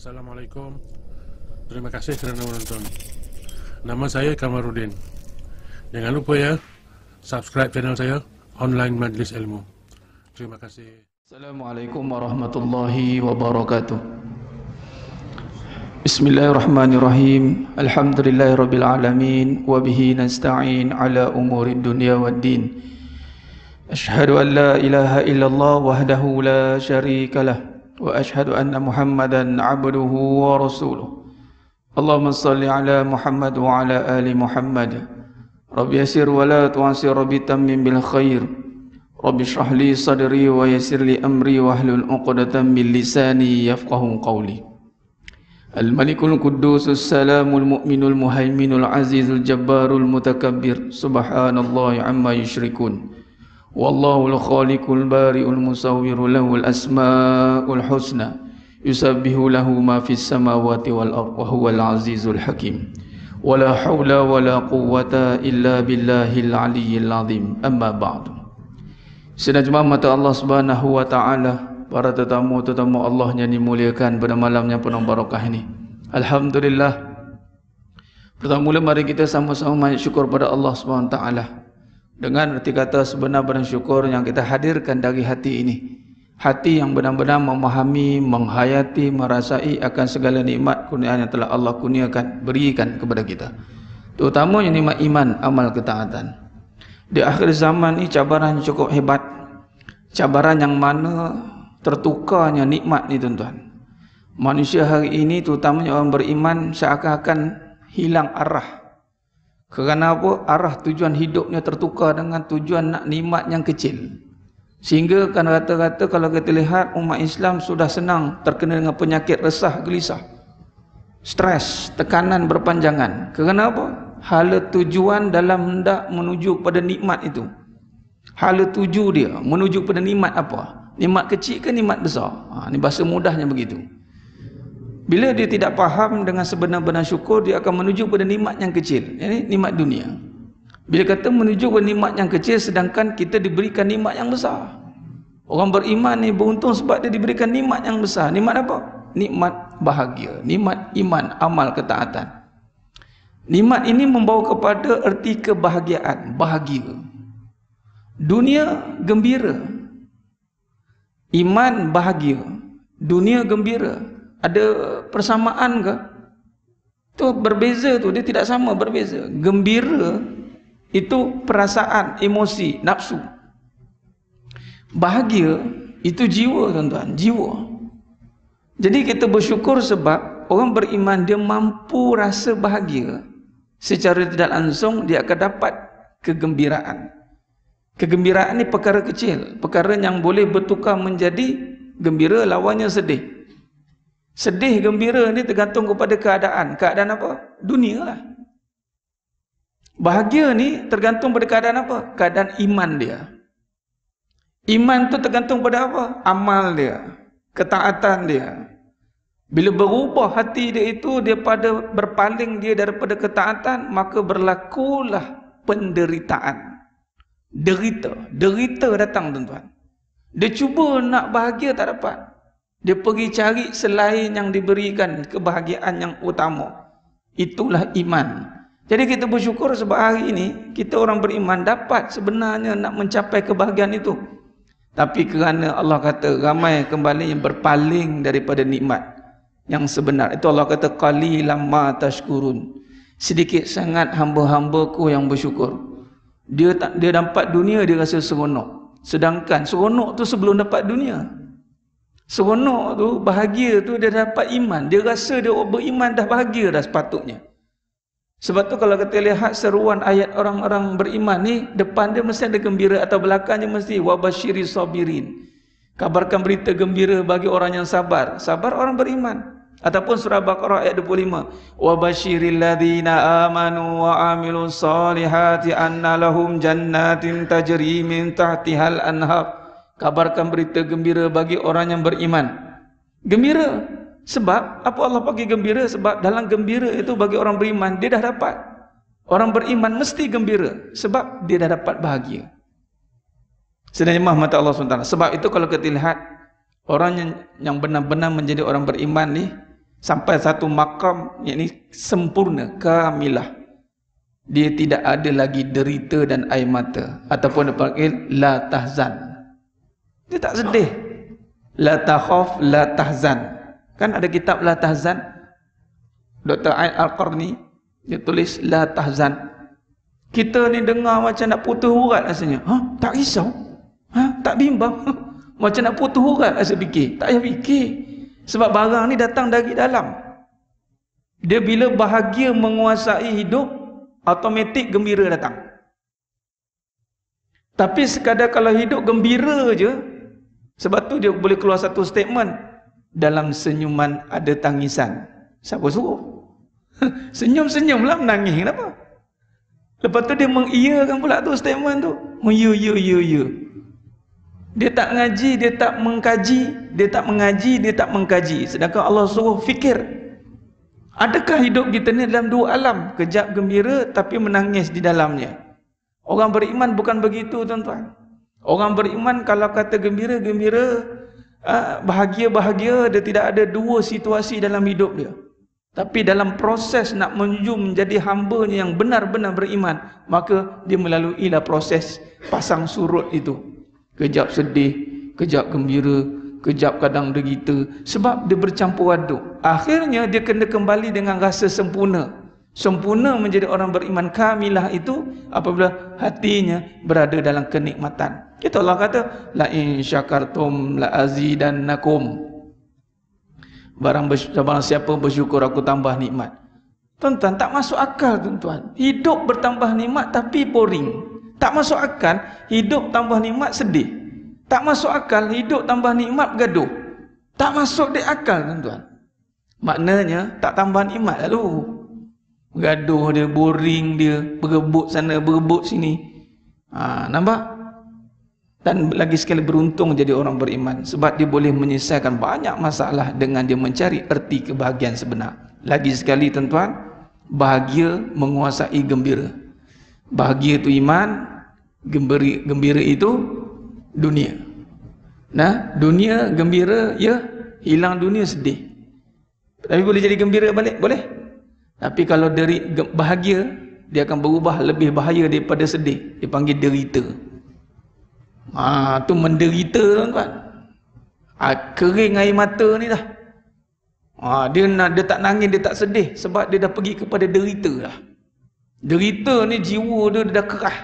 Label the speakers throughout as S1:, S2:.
S1: Assalamualaikum. Terima kasih kerana menonton. Nama saya Kamarudin. Jangan lupa ya, subscribe channel saya Online Majlis Ilmu. Terima kasih.
S2: Assalamualaikum warahmatullahi wabarakatuh. Bismillahirrahmanirrahim. Alhamdulillahirabbil alamin wa bihi nasta'in ala umurid dunya waddin. Asyhadu an la ilaha illallah wahdahu la syarikalah wa asyhadu anna Muhammadan abduhu wa rasuluh. Allahumma salli ala Muhammad wa ala ali Muhammad. Rabbi yassir wa la tu'assir, Rabbi tammim bil khair. Rabbi shrah li sadri wa yassir li amri wahlul 'uqdatam min lisani yafqahu qawli. Al-Malikul Quddusus Salamul Mu'minul Muhaiminul Azizul Jabbarul Mutakabbir. Subhanallahi amma yusyrikun. Wallahul khaliqul bari'ul musawwiru lahul asma'ul husna. Yusabbihu lahu ma fis samawati wal ardh wa huwal azizul hakim. Wala haula wala quwwata illa billahil aliyyil azim. Amma ba'du. Sidang jemaah mata Allah Subhanahu wa taala, para tetamu-tetamu Allah yang dimuliakan pada malam yang penuh barakah ini. Alhamdulillah. Pertama-mula mari kita sama-sama banyak syukur pada Allah Subhanahu wa taala. Dengan erti kata sebenar-benar syukur yang kita hadirkan dari hati ini. Hati yang benar-benar memahami, menghayati, merasai akan segala nikmat kurniaan yang telah Allah kurniakan, berikan kepada kita. Terutamanya nikmat iman, amal ketaatan. Di akhir zaman ini cabaran cukup hebat. Cabaran yang mana tertukarnya nikmat ni tuan-tuan. Manusia hari ini terutamanya orang beriman seakan-akan hilang arah. Kerana apa? Arah tujuan hidupnya tertukar dengan tujuan nak nikmat yang kecil. Sehingga kan rata-rata kalau kita lihat umat Islam sudah senang terkena dengan penyakit resah, gelisah, stres, tekanan berpanjangan. Kerana apa? Hala tujuan dalam hendak menuju pada nikmat itu. Hala tuju dia menuju pada nikmat apa? Nikmat kecil ke nikmat besar? Ini bahasa mudahnya begitu. Bila dia tidak faham dengan sebenar-benar syukur, dia akan menuju pada nikmat yang kecil. Ini nikmat dunia. Bila kata menuju pada nikmat yang kecil, sedangkan kita diberikan nikmat yang besar. Orang beriman ni beruntung sebab dia diberikan nikmat yang besar. Nikmat apa? Nikmat bahagia, nikmat iman, amal ketaatan. Nikmat ini membawa kepada erti kebahagiaan, bahagia. Dunia gembira, iman bahagia, dunia gembira. Ada persamaan ke? Tu berbeza tu, dia tidak sama, berbeza. Gembira itu perasaan, emosi, nafsu. Bahagia itu jiwa tuan-tuan, jiwa. Jadi kita bersyukur sebab orang beriman dia mampu rasa bahagia. Secara tidak langsung dia akan dapat kegembiraan. Kegembiraan ni perkara kecil, perkara yang boleh bertukar menjadi gembira, lawannya sedih. Sedih, gembira ni tergantung kepada keadaan. Keadaan apa? Dunia lah. Bahagia ni tergantung pada keadaan apa? Keadaan iman dia. Iman tu tergantung pada apa? Amal dia, ketaatan dia. Bila berubah hati dia itu, dia pada berpaling dia daripada ketaatan, maka berlakulah penderitaan. Derita datang tuan-tuan. Dia cuba nak bahagia, tak dapat. Dia pergi cari selain yang diberikan kebahagiaan yang utama. Itulah iman. Jadi kita bersyukur sebab hari ini kita orang beriman dapat sebenarnya nak mencapai kebahagiaan itu. Tapi kerana Allah kata ramai kembali yang berpaling daripada nikmat yang sebenar. Itu Allah kata qalilan ma tashkurun. Sedikit sangat hamba-hambaku yang bersyukur. Dia dapat dunia dia rasa seronok. Sedangkan seronok tu sebelum dapat dunia. Seronok tu, bahagia tu dia dapat iman. Dia rasa dia beriman dah bahagia dah sepatutnya. Sebab tu kalau kita lihat seruan ayat orang-orang beriman ni, depan dia mesti ada gembira atau belakangnya mesti wabashiri sabirin. Kabarkan berita gembira bagi orang yang sabar. Sabar orang beriman. Ataupun surah Baqarah ayat 25. Wabashiril ladzina amanu wa amilus solihati anna lahum jannatin tajri min tahtihal anhar. Kabarkan berita gembira bagi orang yang beriman. Gembira. Sebab apa Allah bagi gembira? Sebab dalam gembira itu bagi orang beriman, dia dah dapat. Orang beriman mesti gembira. Sebab dia dah dapat bahagia. Sedang jemaah mata Allah SWT. Sebab itu kalau kita lihat, orang yang benar-benar menjadi orang beriman ni, sampai satu makam yakni sempurna, kamilah. Dia tidak ada lagi derita dan air mata, ataupun dipanggil la tahzan. Dia tak sedih. La takhaf, la tahzan. Kan ada kitab la tahzan. Dr. Ain Al-Qarni dia tulis la tahzan. Kita ni dengar macam nak putus urat rasanya. Tak risau. Tak bimbang. Macam nak putus urat rasa fikir. Tak payah fikir. Sebab barang ni datang dari dalam. Dia bila bahagia menguasai hidup, automatik gembira datang. Tapi sekadar kalau hidup gembira je, sebab tu dia boleh keluar satu statement, dalam senyuman ada tangisan. Siapa suruh? Senyum-senyum lah menangis. Kenapa? Lepas tu dia mengiyakan pula tu statement tu. Ya. Dia tak ngaji, dia tak mengkaji. Dia tak mengaji, dia tak mengkaji. Sedangkan Allah suruh fikir. Adakah hidup kita ni dalam dua alam? Kejap gembira tapi menangis di dalamnya. Orang beriman bukan begitu, tuan-tuan. Orang beriman kalau kata gembira, bahagia, dia tidak ada dua situasi dalam hidup dia. Tapi dalam proses nak menuju menjadi hamba-Nya yang benar-benar beriman, maka dia melaluilah proses pasang surut itu. Kejap sedih, kejap gembira, kejap kadang derita, sebab dia bercampur aduk. Akhirnya dia kena kembali dengan rasa sempurna. Sempurna menjadi orang beriman kamilah itu apabila hatinya berada dalam kenikmatan. Itu Allah kata, la in syakartum la azidannakum. Barang siapa bersyukur aku tambah nikmat. Tuan-tuan, tak masuk akal, tuan-tuan. Hidup bertambah nikmat tapi boring. Tak masuk akal hidup tambah nikmat sedih. Tak masuk akal hidup tambah nikmat bergaduh. Tak masuk di akal, tuan-tuan. Maknanya tak tambah nikmat lalu. Gaduh dia, boring dia, berebut sana, berebut sini. Nampak? Dan lagi sekali beruntung jadi orang beriman, sebab dia boleh menyelesaikan banyak masalah dengan dia mencari erti kebahagiaan sebenar. Lagi sekali, tuan-tuan, bahagia menguasai gembira. Bahagia itu iman, gembira itu dunia. Nah, dunia gembira, ya, hilang dunia sedih. Tapi boleh jadi gembira balik? Boleh. Tapi kalau dari bahagia, dia akan berubah lebih bahaya daripada sedih. Dipanggil derita. Tu menderita, tuan-tuan. Kering air mata ni dah. Dia tak nangis, dia tak sedih, sebab dia dah pergi kepada derita dah. Derita ni jiwa dia dah kerah.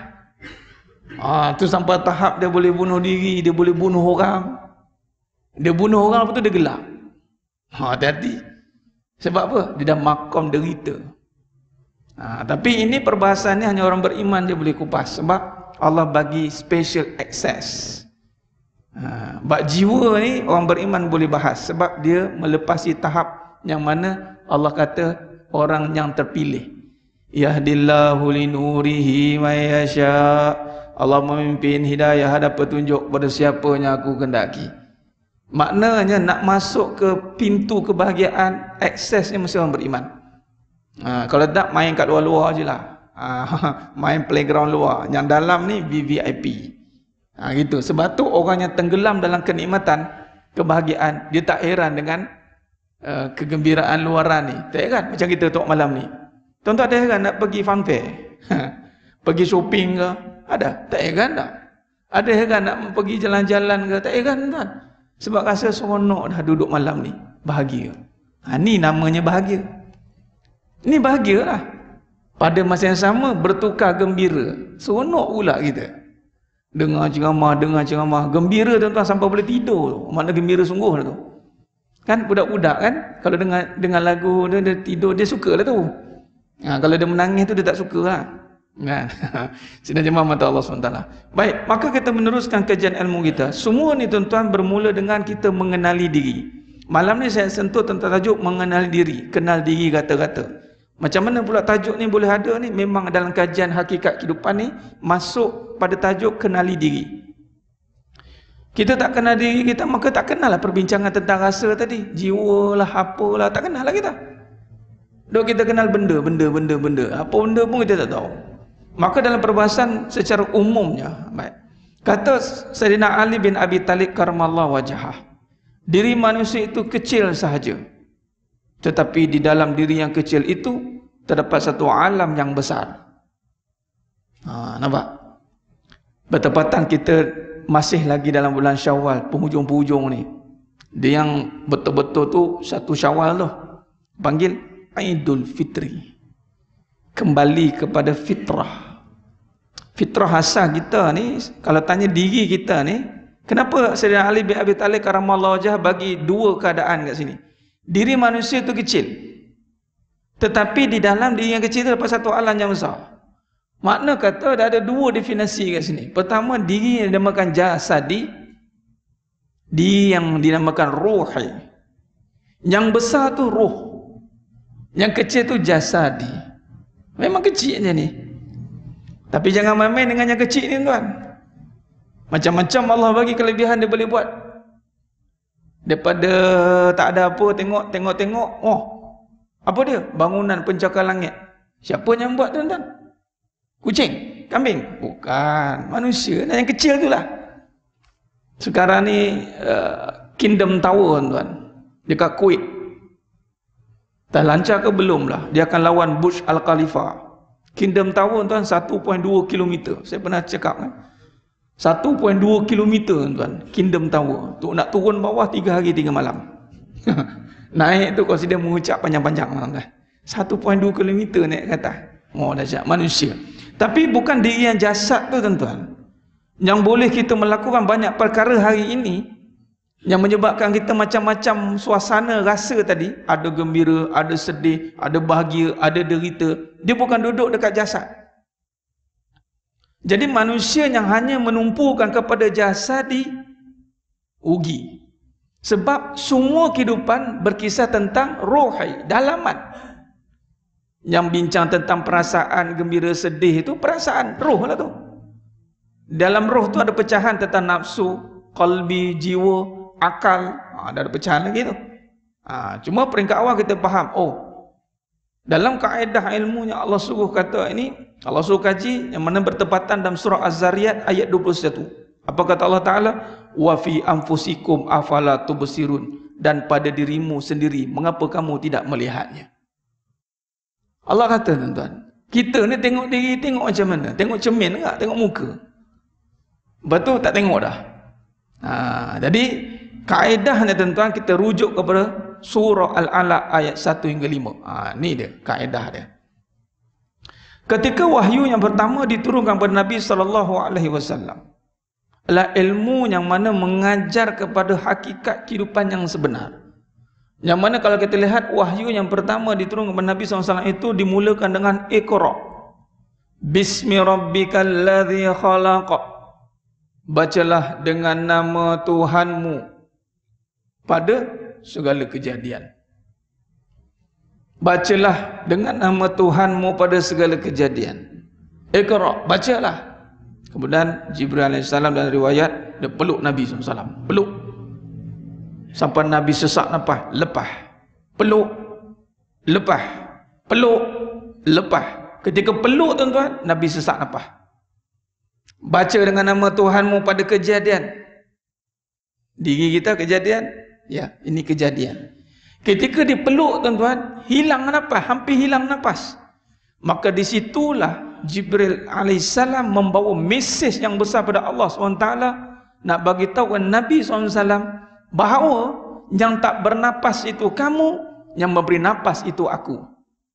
S2: Tu sampai tahap dia boleh bunuh diri, dia boleh bunuh orang. Dia bunuh orang, lepas tu dia gelap. Hati-hati. Sebab apa? Dia dah makam derita. Tapi ini perbahasannya hanya orang beriman je boleh kupas. Sebab Allah bagi special access. Bab jiwa ni orang beriman boleh bahas. Sebab dia melepasi tahap yang mana Allah kata orang yang terpilih. Yahdillahu linurihi may yasha. Allah memimpin hidayah, ada petunjuk pada siapa yang aku kehendaki. Maknanya nak masuk ke pintu kebahagiaan, aksesnya mesti orang beriman. Kalau tak, main kat luar-luar je lah. Main playground luar. Yang dalam ni VVIP. Gitu. Sebab tu orang yang tenggelam dalam kenikmatan, kebahagiaan, dia tak heran dengan kegembiraan luaran ni. Tak heran macam kita tengok malam ni. Tuan-tuan ada heran nak pergi fun fair? Pergi shopping ke? Ada? Tak heran tak? Ada heran nak pergi jalan-jalan ke? Tak heran, tuan. Sebab rasa seronok dah duduk malam ni. Bahagia. Ni namanya bahagia. Ni bahagia lah. Pada masa yang sama bertukar gembira. Seronok pula kita. Dengar ceramah. Gembira, tuan-tuan, sampai boleh tidur. Makna gembira sungguh lah tu. Kan budak-budak kan, kalau dengar lagu dia tidur, dia suka lah tu. Kalau dia menangis tu dia tak suka lah. Kan? Sidang jemaah mata Allah SWT. Baik, maka kita meneruskan kajian ilmu kita. Semua ni, tuan-tuan, bermula dengan kita mengenali diri. Malam ni saya sentuh tentang tajuk mengenali diri. Kenal diri kata-kata. Macam mana pula tajuk ni boleh ada ni? Memang dalam kajian hakikat kehidupan ni masuk pada tajuk kenali diri. Kita tak kenal diri kita, maka tak kenal lah perbincangan tentang rasa tadi. Jiwa lah, apalah, tak kenal lah kita. Dok kita kenal benda. Apa benda pun kita tak tahu. Maka dalam perbahasan secara umumnya, baik, kata Sayyidina Ali bin Abi Talib karramallahu wajhah, diri manusia itu kecil sahaja. Tetapi di dalam diri yang kecil itu terdapat satu alam yang besar. Nampak? Bertepatan kita masih lagi dalam bulan Syawal, penghujung-penghujung ni. Dia yang betul-betul tu satu Syawal tu panggil Aidul Fitri. Kembali kepada fitrah. Fitrah asal kita ni, kalau tanya diri kita ni, kenapa Sayyidina Ali bin Abi Talib karamallahu wajhah bagi dua keadaan kat sini? Diri manusia tu kecil, tetapi di dalam diri yang kecil tu dapat satu alam yang besar. Makna kata ada dua definisi kat sini. Pertama, diri yang dinamakan jasadi, diri yang dinamakan ruhi. Yang besar tu ruh, yang kecil tu jasadi. Memang kecil je ni, tapi jangan main-main dengan yang kecil ni tuan. Macam-macam Allah bagi kelebihan dia boleh buat. Daripada tak ada apa, tengok, oh, apa dia? Bangunan pencakar langit. Siapa yang buat tuan-tuan? Kucing? Kambing? Bukan. Manusia. Yang kecil tu lah. Sekarang ni Kingdom Tower tuan-tuan, dekat Kuwait. Dah lancar ke belum lah? Dia akan lawan Burj Al Khalifa. Kingdom Tower tuan 1.2 km. Saya pernah cakap kan? 1.2 km tuan, Kingdom Tower. Tu nak turun bawah 3 hari 3 malam. Naik tu consider mengucap panjang-panjang tuan. 1.2 km naik ke atas. Oh dahsyat manusia. Tapi bukan diri yang jasad tu tuan-tuan yang boleh kita melakukan banyak perkara hari ini, yang menyebabkan kita macam-macam suasana rasa tadi. Ada gembira, ada sedih, ada bahagia, ada derita. Dia bukan duduk dekat jasad. Jadi manusia yang hanya menumpukan kepada jasadi rugi. Sebab semua kehidupan berkisah tentang rohi, dalaman. Yang bincang tentang perasaan gembira sedih itu perasaan roh lah tu. Dalam roh tu ada pecahan tentang nafsu, qalbi, jiwa, akal. Ada pecahan lagi tu. Cuma peringkat awal kita faham, oh, dalam kaedah ilmunya Allah suruh kata ini, Allah suruh kaji yang mana bertepatan dalam surah Az-Zariyat ayat 21. Apa kata Allah Ta'ala? Wa fi anfusikum afala tubsirun. Dan pada dirimu sendiri, mengapa kamu tidak melihatnya? Allah kata tuan-tuan, kita ni tengok diri, tengok macam mana? Tengok cermin tak? Tengok muka? Betul tak tengok dah? Jadi kaedahnya tuan-tuan, kita rujuk kepada surah Al-Alaq ayat 1 hingga 5. Ni dia kaedah dia. Ketika wahyu yang pertama diturunkan kepada Nabi SAW adalah ilmu yang mana mengajar kepada hakikat kehidupan yang sebenar. Yang mana kalau kita lihat wahyu yang pertama diturunkan kepada Nabi SAW itu dimulakan dengan Iqra. Bismi rabbikal ladzi khalaq. Bacalah dengan nama Tuhanmu pada segala kejadian. Bacalah dengan nama Tuhanmu pada segala kejadian. Iqra, bacalah. Kemudian Jibril AS dalam riwayat, dia peluk Nabi SAW. Peluk. Sampai Nabi sesak nafas, lepas. Peluk, lepas. Peluk, lepas. Ketika peluk tuan-tuan, Nabi sesak nafas. Baca dengan nama Tuhanmu pada kejadian. Diri kita kejadian, ya, ini kejadian. Ketika dipeluk tuan-tuan, hilang nafas, hampir hilang nafas. Maka disitulah Jibril alaihissalam membawa mesej yang besar pada Allah SWT, nak bagi tahu Nabi SAW bahawa yang tak bernapas itu kamu, yang memberi napas itu aku.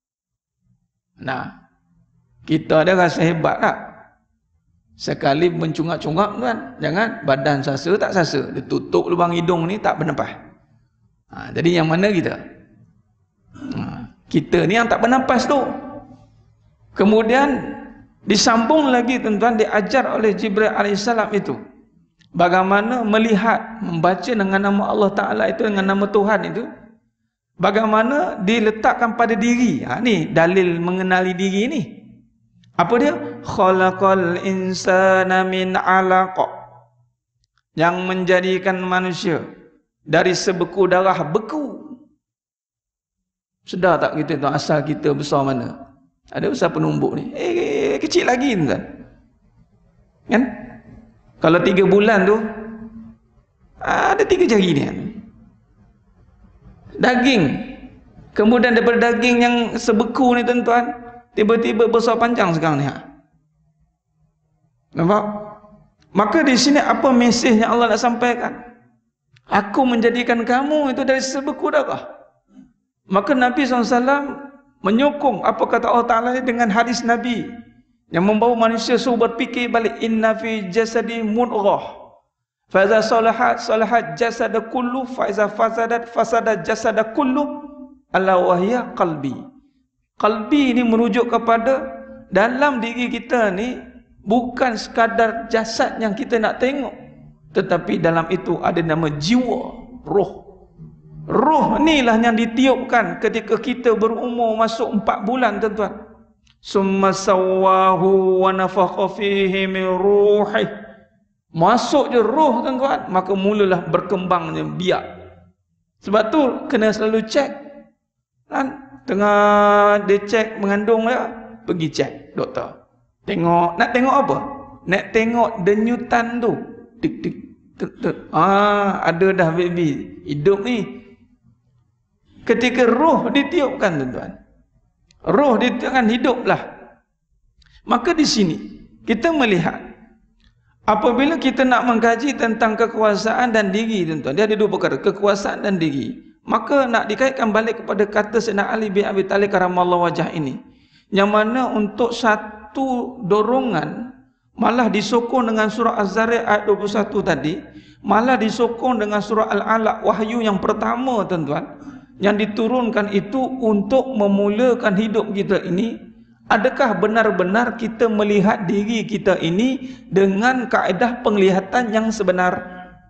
S2: Nah, kita ada rasa hebat tak? Sekali mencungak-cungak tuan, jangan badan sasa tak sasa, dia tutup lubang hidung ni tak bernapas. Jadi yang mana kita? Kita ni yang tak bernapas tu. Kemudian disambung lagi tuan-tuan, diajar oleh Jibril alaihissalam itu bagaimana melihat, membaca dengan nama Allah Ta'ala itu, dengan nama Tuhan itu, bagaimana diletakkan pada diri. Ni dalil mengenali diri ni. Apa dia? Khalaqal insana min 'alaq. Yang menjadikan manusia dari sebeku darah beku. Sedar tak kita tuan, asal kita besar mana? Ada besar penumbuk ni. Kecil lagi tuan. Kan? Kalau 3 bulan tu ada 3 jari ni. Daging Kemudian daripada daging yang sebeku ni tuan-tuan, tiba-tiba besar panjang sekarang ni. Nampak? Maka di sini apa mesejnya Allah nak sampaikan? Aku menjadikan kamu itu dari sebeku darah. Maka Nabi SAW menyokong apa kata Allah Ta'ala dengan hadis Nabi yang membawa manusia suruh berfikir balik, inna fi jasadi mudghah fa iza salahat salahat jasada kullu fa iza fasadat fasada jasada kullu ala wahya qalbi. Qalbi ini merujuk kepada dalam diri kita ni bukan sekadar jasad yang kita nak tengok, tetapi dalam itu ada nama jiwa, roh. Roh inilah yang ditiupkan ketika kita berumur masuk 4 bulan tuan-tuan. Summa sawwahu wa nafakha fihi min ruhi. Masuk je roh tuan-tuan, maka mulalah berkembangnya biak. Sebab tu kena selalu cek. Kan? Tengah dia cek mengandung dia, pergi cek doktor. Tengok, nak tengok apa? Nak tengok denyutan tu. Tik tik tuk tuk. Ada dah baby hidup ni. Ketika roh ditiupkan tuan-tuan, roh ditiupkan, hiduplah. Maka di sini kita melihat apabila kita nak mengkaji tentang kekuasaan dan diri tuan-tuan, dia ada 2 perkara, kekuasaan dan diri. Maka nak dikaitkan balik kepada kata Sayyidina Ali bin Abi Talib karamallahu wajah ini, yang mana untuk satu dorongan malah disokong dengan surah Az-Zariyat ayat 21 tadi, malah disokong dengan surah Al-Alaq, wahyu yang pertama tuan-tuan, yang diturunkan itu untuk memulakan hidup kita ini. Adakah benar-benar kita melihat diri kita ini dengan kaedah penglihatan yang sebenar?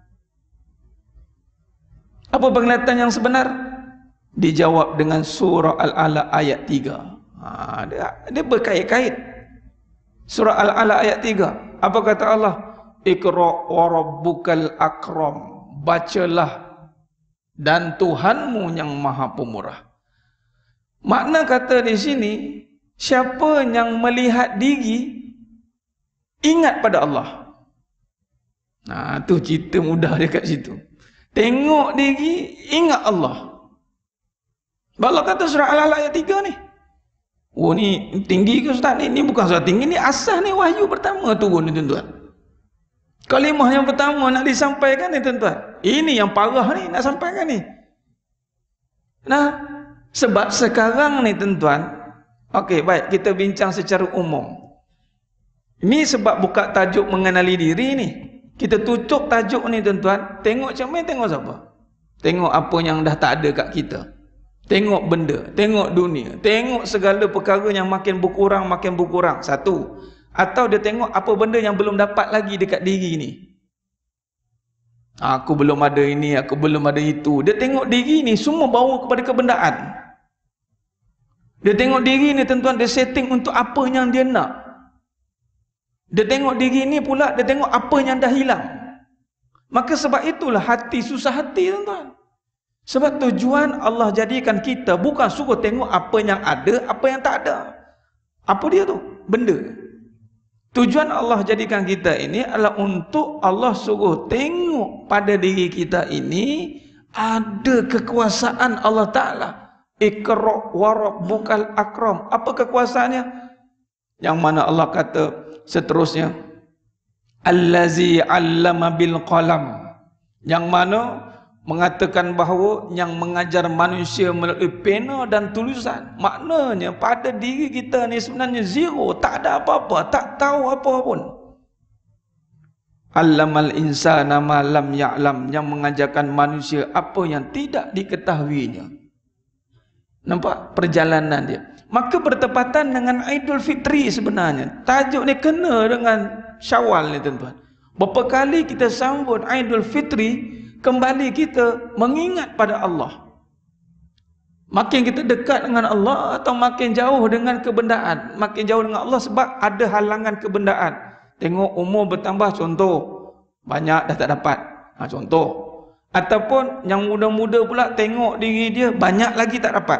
S2: Apa penglihatan yang sebenar? Dijawab dengan surah Al-Alaq ayat 3. Dia berkait-kait. Surah Al-Alaq ayat 3. Apa kata Allah? Iqra wa rabbukal akram. Bacalah dan Tuhanmu yang maha pemurah. Makna kata di sini, siapa yang melihat diri ingat pada Allah. Tu cerita mudah dia kat situ. Tengok diri, ingat Allah. Allah kata surah Al-Alaq ayat 3 ni. Oh ni tinggi ke Ustaz ni? Ni bukan surah tinggi, ni asas ni wahyu pertama turun ni tuan-tuan. Kalimah yang pertama nak disampaikan ni tuan-tuan. Ini yang parah ni nak sampaikan ni. Nah, sebab sekarang ni tuan-tuan, okey baik, kita bincang secara umum. Ini sebab buka tajuk mengenali diri ni. Kita tutup tajuk ni tuan-tuan, tengok cermin, tengok siapa? Tengok apa yang dah tak ada kat kita. Tengok benda, tengok dunia, tengok segala perkara yang makin berkurang, satu. Atau dia tengok apa benda yang belum dapat lagi dekat diri ni. Aku belum ada ini, aku belum ada itu. Dia tengok diri ni semua bawa kepada kebendaan. Dia tengok diri ni tuan-tuan, dia setting untuk apa yang dia nak. Dia tengok diri ni pula, dia tengok apa yang dah hilang. Maka sebab itulah hati susah hati tuan-tuan. Sebab tujuan Allah jadikan kita bukan suruh tengok apa yang ada, apa yang tak ada. Apa dia tu? Benda. Tujuan Allah jadikan kita ini adalah untuk Allah suruh tengok pada diri kita ini ada kekuasaan Allah Ta'ala. Iqra wa rabbukal akram. Apa kekuasaannya? Yang mana Allah kata seterusnya, Allazi 'allama bil qalam. Yang mana mengatakan bahawa yang mengajar manusia melalui pena dan tulisan. Maknanya pada diri kita ni sebenarnya zero, tak ada apa-apa, tak tahu apa pun. Allamal insana ma lam ya'lam, yang mengajarkan manusia apa yang tidak diketahuinya. Nampak perjalanan dia. Maka bertepatan dengan Aidul Fitri sebenarnya. Tajuk ni kena dengan Syawal ni tuan-tuan. Berapa kali kita sambut Aidul Fitri, kembali kita mengingat pada Allah. Makin kita dekat dengan Allah atau makin jauh dengan kebendaan. Makin jauh dengan Allah sebab ada halangan kebendaan. Tengok umur bertambah, contoh, banyak dah tak dapat, contoh. Ataupun yang muda-muda pula tengok diri dia banyak lagi tak dapat.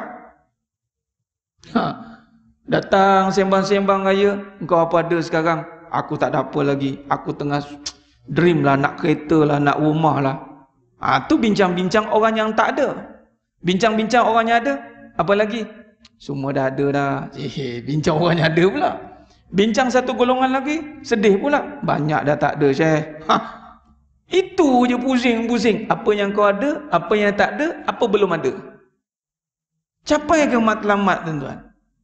S2: Datang sembang-sembang raya, engkau apa ada sekarang? Aku tak ada apa lagi. Aku tengah dream lah, nak kereta lah, nak rumah lah. Tu bincang-bincang orang yang tak ada. Bincang-bincang orang yang ada, Apa lagi? Semua dah ada dah. Bincang orang yang ada pula. Bincang satu golongan lagi, sedih pula. Banyak dah tak ada, Syekh. Itu je pusing-pusing. Apa yang kau ada, apa yang tak ada, apa belum ada. Capai ke matlamat, tuan-tuan.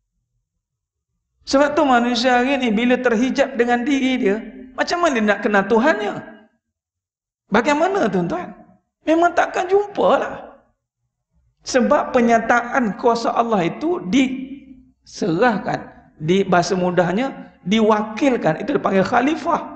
S2: Sebab tu manusia hari ni bila terhijab dengan diri dia, macam mana dia nak kenal Tuhannya? Bagaimana, tuan-tuan? Memang takkan jumpa lah. Sebab penyataan kuasa Allah itu diserahkan, di bahasa mudahnya diwakilkan, itu dipanggil khalifah.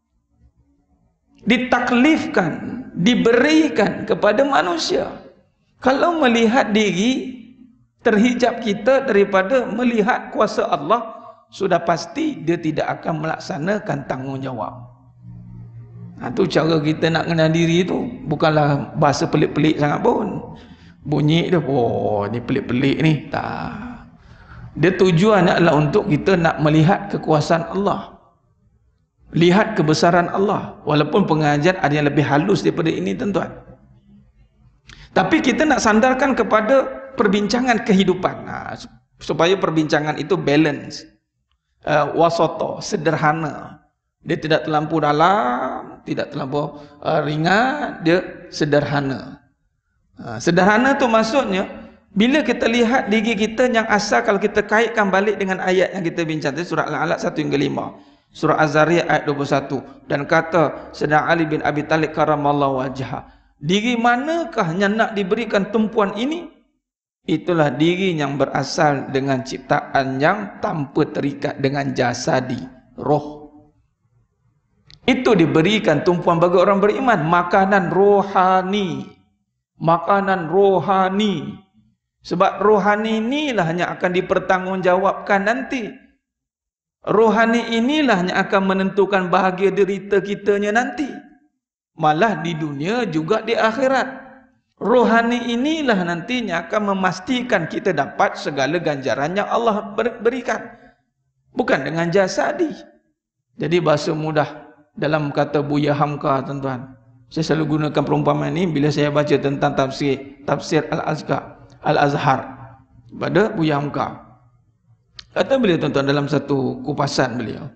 S2: Ditaklifkan, diberikan kepada manusia. Kalau melihat diri, terhijab kita daripada melihat kuasa Allah, sudah pasti dia tidak akan melaksanakan tanggungjawab. Itu cara kita nak kenal diri tu. Bukanlah bahasa pelik-pelik sangat pun. Bunyi dia, oh ni pelik-pelik ni. Tak. Dia tujuan adalah untuk kita nak melihat kekuasaan Allah. Lihat kebesaran Allah. Walaupun pengajian ada yang lebih halus daripada ini, tuan-tuan. Tapi kita nak sandarkan kepada perbincangan kehidupan. Supaya perbincangan itu balance. Wasata, sederhana. Dia tidak terlampau dalam, tidak terlampau ringan, dia sederhana. Sederhana tu maksudnya, bila kita lihat diri kita yang asal, kalau kita kaitkan balik dengan ayat yang kita bincang tadi, surah Al-Alaq 1 hingga 5. Surah Az-Zariyat ayat 21. Dan kata Sayyidina Ali bin Abi Talib karamallahu wajhah, diri manakah yang nak diberikan tumpuan ini? Itulah diri yang berasal dengan ciptaan yang tanpa terikat dengan jasadi, roh. Itu diberikan tumpuan bagi orang beriman. Makanan rohani. Makanan rohani. Sebab rohani inilah yang akan dipertanggungjawabkan nanti. Rohani inilah yang akan menentukan bahagia derita kitanya nanti. Malah di dunia juga di akhirat. Rohani inilah nantinya akan memastikan kita dapat segala ganjaran yang Allah berikan. Bukan dengan jasadi. Jadi bahasa mudah dalam kata Buya Hamka, tuan-tuan. Saya selalu gunakan perumpamaan ini bila saya baca tentang tafsir Al-Azhar pada Buya Hamka. Kata beliau, tuan-tuan, dalam satu kupasan beliau,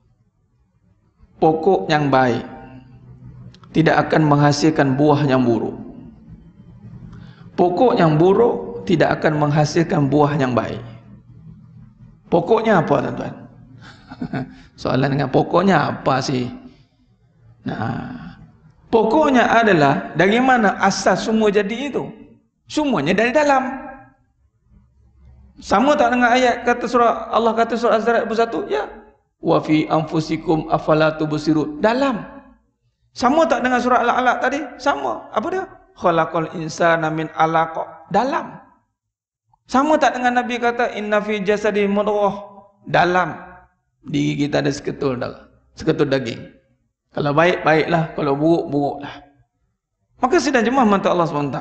S2: pokok yang baik tidak akan menghasilkan buah yang buruk. Pokok yang buruk tidak akan menghasilkan buah yang baik. Pokoknya apa, tuan-tuan? Soalan dengan pokoknya apa sih? Nah, pokoknya adalah dari mana asal semua jadi itu? Semuanya dari dalam. Sama tak dengan ayat kata surah Allah kata surah Az-Zariyat 1? Ya. Wa fi anfusikum afala tubsirun. Dalam. Sama tak dengan surah Al-Alaq tadi? Sama. Apa dia? Khalaqal insana min alaq. Dalam. Sama tak dengan Nabi kata inna fi jasadi mudghah? Dalam. Diri kita ada seketul darah, seketul daging. Kalau baik, baiklah. Kalau buruk, buruklah. Maka sedang jemaah mata Allah SWT.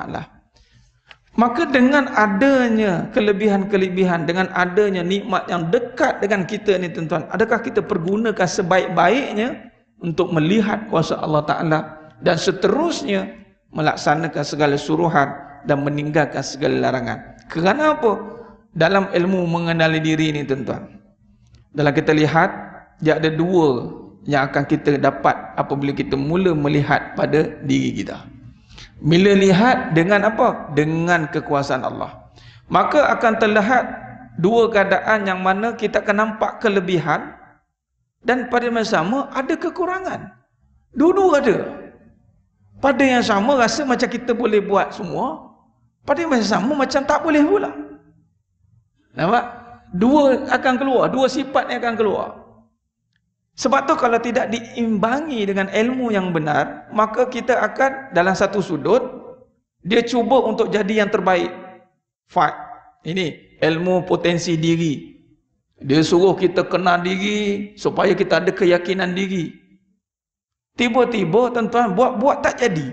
S2: Maka dengan adanya kelebihan-kelebihan, dengan adanya nikmat yang dekat dengan kita ni, tuan-tuan, adakah kita pergunakan sebaik-baiknya untuk melihat kuasa Allah Ta'ala dan seterusnya melaksanakan segala suruhan dan meninggalkan segala larangan? Kerana apa? Dalam ilmu mengenali diri ni, tuan-tuan, dalam kita lihat, dia ada dua yang akan kita dapat apabila kita mula melihat pada diri kita. Bila lihat dengan apa? Dengan kekuasaan Allah. Maka akan terlihat dua keadaan yang mana kita akan nampak kelebihan dan pada masa sama ada kekurangan. Dua-dua ada. Pada yang sama rasa macam kita boleh buat semua, pada masa sama macam tak boleh pula. Nampak? Dua akan keluar, dua sifat yang akan keluar. Sebab tu kalau tidak diimbangi dengan ilmu yang benar, maka kita akan dalam satu sudut, dia cuba untuk jadi yang terbaik. Fight. Ini ilmu potensi diri. Dia suruh kita kenal diri supaya kita ada keyakinan diri. Tiba-tiba, tuan-tuan, buat-buat tak jadi.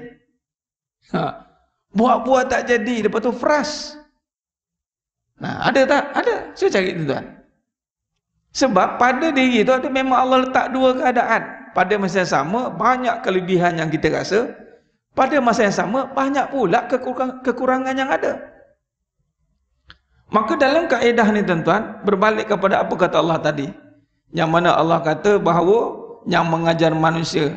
S2: Buat-buat tak jadi, lepas tu frust. Nah, ada tak? Ada. Saya cari, tuan-tuan. Sebab pada diri itu memang Allah letak dua keadaan. Pada masa yang sama banyak kelebihan yang kita rasa, pada masa yang sama banyak pula kekurangan yang ada. Maka dalam kaedah ni tuan-tuan, berbalik kepada apa kata Allah tadi, yang mana Allah kata bahawa yang mengajar manusia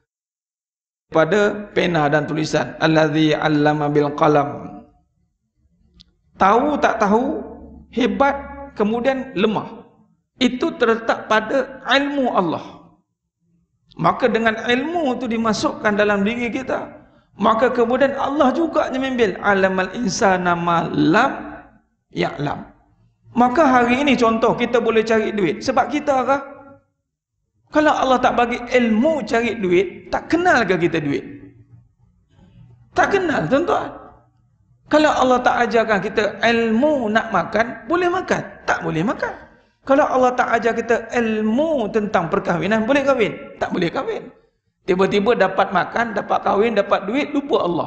S2: pada pena dan tulisan, allazi 'allama bil qalam. Tahu tak tahu, hebat kemudian lemah, itu terletak pada ilmu Allah. Maka dengan ilmu itu dimasukkan dalam diri kita, maka kemudian Allah juga nyembil alamal insana ma lam ya'lam. Maka hari ini contoh kita boleh cari duit sebab kita kah? Kalau Allah tak bagi ilmu cari duit, tak kenal ke kita duit? Tak kenal tuan-tuan. Kalau Allah tak ajarkan kita ilmu nak makan, boleh makan? Tak boleh makan. Kalau Allah tak ajar kita ilmu tentang perkahwinan, boleh kahwin? Tak boleh kahwin. Tiba-tiba dapat makan, dapat kahwin, dapat duit, lupa Allah.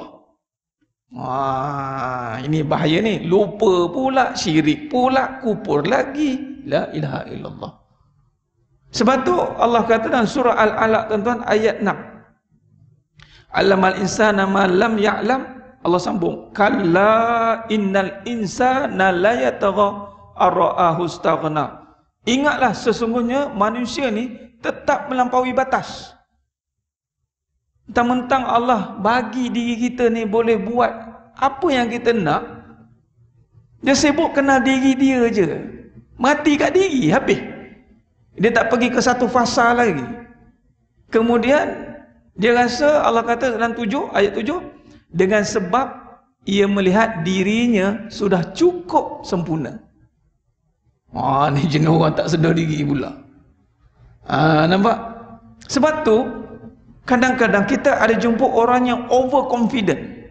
S2: Wah, ini bahaya ni. Lupa pula, syirik pula, kufur lagi. La ilaha illallah. Sebab tu Allah kata dalam surah Al-Alaq tuan-tuan ayat 6. Allamal insana ma lam ya'lam. Allah sambung. Kalla innal insana la yatagha ar-ra'ahu istaghna. Ingatlah sesungguhnya manusia ni tetap melampaui batas. Mentang-mentang Allah bagi diri kita ni boleh buat apa yang kita nak, dia sibuk kenal diri dia je. Mati kat diri, habis. Dia tak pergi ke satu fasa lagi. Kemudian dia rasa, Allah kata dalam ayat 7, dengan sebab ia melihat dirinya sudah cukup sempurna. Ni jenis orang tak sedar diri pula. Nampak? Sebab tu kadang-kadang kita ada jumpa orang yang overconfident.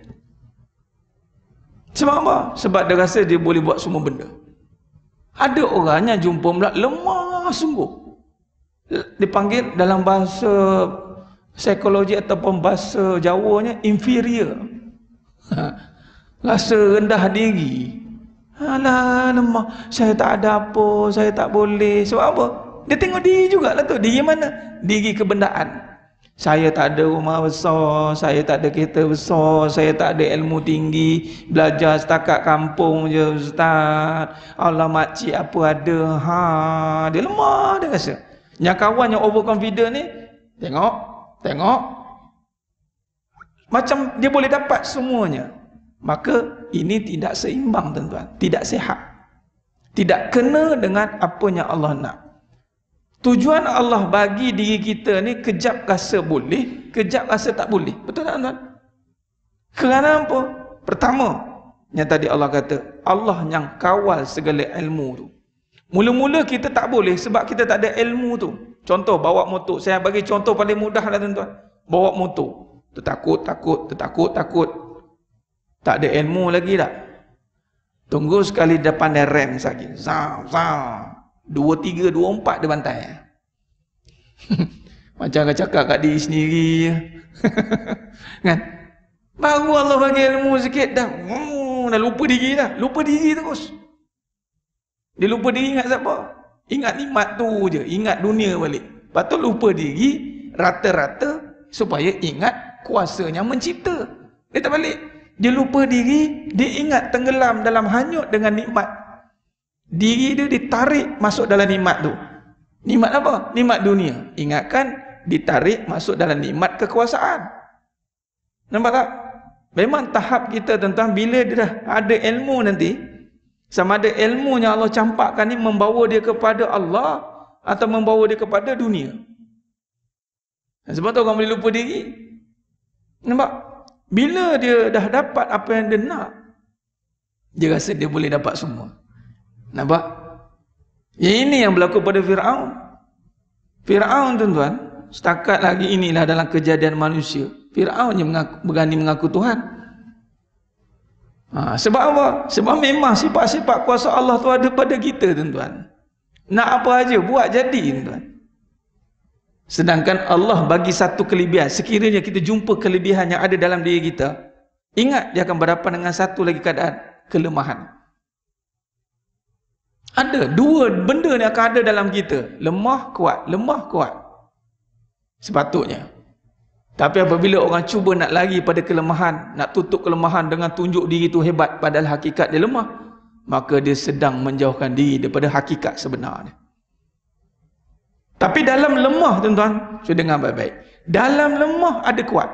S2: Sebab apa? Sebab dia rasa dia boleh buat semua benda. Ada orang yang jumpa pula lemah sungguh. Dipanggil dalam bahasa psikologi ataupun bahasa Jawanya inferior. Rasa rendah diri. Alah, lemah, saya tak ada apa, saya tak boleh. Sebab apa? Dia tengok diri jugalah tu. Diri mana? Diri kebendaan. Saya tak ada rumah besar, saya tak ada kereta besar, saya tak ada ilmu tinggi, belajar setakat kampung je ustaz. Allah makcik apa ada. Dia lemah, dia rasa. Yang kawan yang overconfident ni, tengok. Macam dia boleh dapat semuanya. Maka ini tidak seimbang tuan-tuan, tidak sihat, tidak kena dengan apa yang Allah nak. Tujuan Allah bagi diri kita ni kejap rasa boleh, kejap rasa tak boleh. Betul tak tuan-tuan? Kerana apa? Pertama, yang tadi Allah kata, Allah yang kawal segala ilmu tu. Mula-mula kita tak boleh sebab kita tak ada ilmu tu. Contoh, bawa motor. Saya bagi contoh paling mudah lah tuan-tuan. Bawa motor. Takut. Tak ada ilmu lagi tak? Tunggu sekali depan dia rem sakit. 2, 3, 2, 4 dia bantai. Macam cakap kat diri sendiri. Kan? Baru Allah bagi ilmu sikit dah. Dah lupa diri dah. Lupa diri terus. Dia lupa diri ingat siapa? Ingat nikmat tu je. Ingat dunia balik. Lepas tu lupa diri rata-rata supaya ingat kuasanya mencipta. Dia tak balik. Dia lupa diri, dia ingat tenggelam dalam hanyut dengan nikmat. Diri dia ditarik masuk dalam nikmat tu. Nikmat apa? Nikmat dunia. Ingatkan, ditarik masuk dalam nikmat kekuasaan. Nampak tak? Memang tahap kita tentang bila dia dah ada ilmu nanti, sama ada ilmu yang Allah campakkan ni membawa dia kepada Allah atau membawa dia kepada dunia. Sebab tu orang boleh lupa diri. Nampak? Bila dia dah dapat apa yang dia nak, dia rasa dia boleh dapat semua. Nampak? Ini yang berlaku pada Fir'aun. Fir'aun tuan-tuan, setakat lagi inilah dalam kejadian manusia, Fir'aun yang berani mengaku Tuhan. Sebab apa? Sebab memang sifat-sifat kuasa Allah tu ada pada kita tuan-tuan. Nak apa aja buat jadi tuan-tuan. Sedangkan Allah bagi satu kelebihan. Sekiranya kita jumpa kelebihan yang ada dalam diri kita, ingat dia akan berhadapan dengan satu lagi keadaan, kelemahan. Ada dua benda yang akan ada dalam kita, lemah kuat sepatutnya. Tapi apabila orang cuba nak lari pada kelemahan, nak tutup kelemahan dengan tunjuk diri itu hebat, padahal hakikat dia lemah, maka dia sedang menjauhkan diri daripada hakikat sebenarnya. Tapi dalam lemah, tuan-tuan, saya dengar baik-baik. Dalam lemah ada kuat.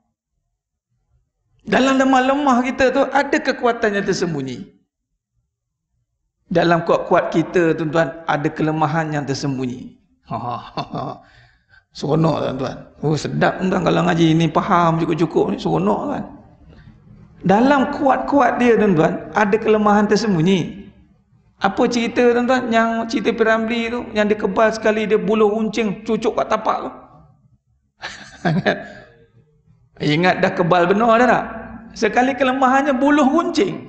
S2: Dalam lemah-lemah kita tu ada kekuatan yang tersembunyi. Dalam kuat-kuat kita, tuan-tuan, ada kelemahan yang tersembunyi. Seronok, tuan-tuan. Oh, sedap, tuan-tuan, kalau ngaji ni faham cukup-cukup ni, seronok kan. Dalam kuat-kuat dia, tuan-tuan, ada kelemahan tersembunyi. Apa cerita, tuan-tuan? Yang cerita Piramli tu, yang dia kebal sekali, dia buluh runcing, cucuk kat tapak tu. Ingat dah kebal benar dah tak? Sekali kelemahannya buluh runcing.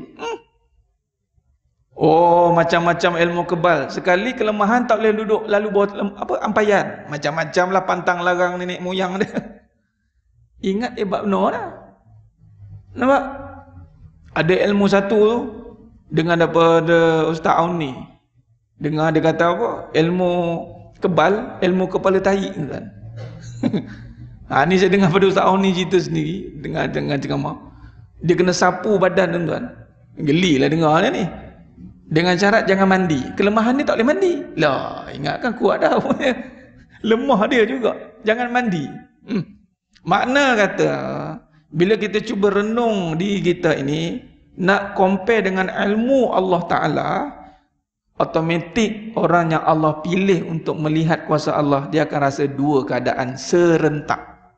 S2: Oh, macam-macam ilmu kebal. Sekali kelemahan tak boleh duduk lalu bawah ampayan. Macam-macam lah pantang larang nenek moyang dia. Ingat hebat benar dah. Nampak? Ada ilmu satu tu dengan daripada Ustaz Auni. Dengar dia kata apa? Ilmu kebal, ilmu kepala tahi, kan. Ni saya dengar pada Ustaz Auni cerita sendiri, dengar ceramah. Dia kena sapu badan, tuan-tuan. Gelilah dengar dia ni. Dengan syarat jangan mandi. Kelemahan ni tak boleh mandi. Lah, ingatkan kuat dah punya. Lemah dia juga. Jangan mandi. Makna kata, bila kita cuba renung diri kita ini, nak compare dengan ilmu Allah Ta'ala, automatik orang yang Allah pilih untuk melihat kuasa Allah, dia akan rasa dua keadaan serentak.